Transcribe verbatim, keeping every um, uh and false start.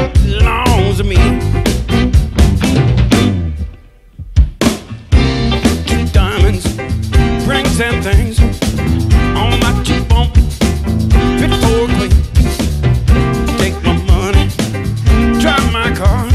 belongs to me. Keep diamonds, rings and things on my cheekbone, fit for a queen. Take my money, drive my car.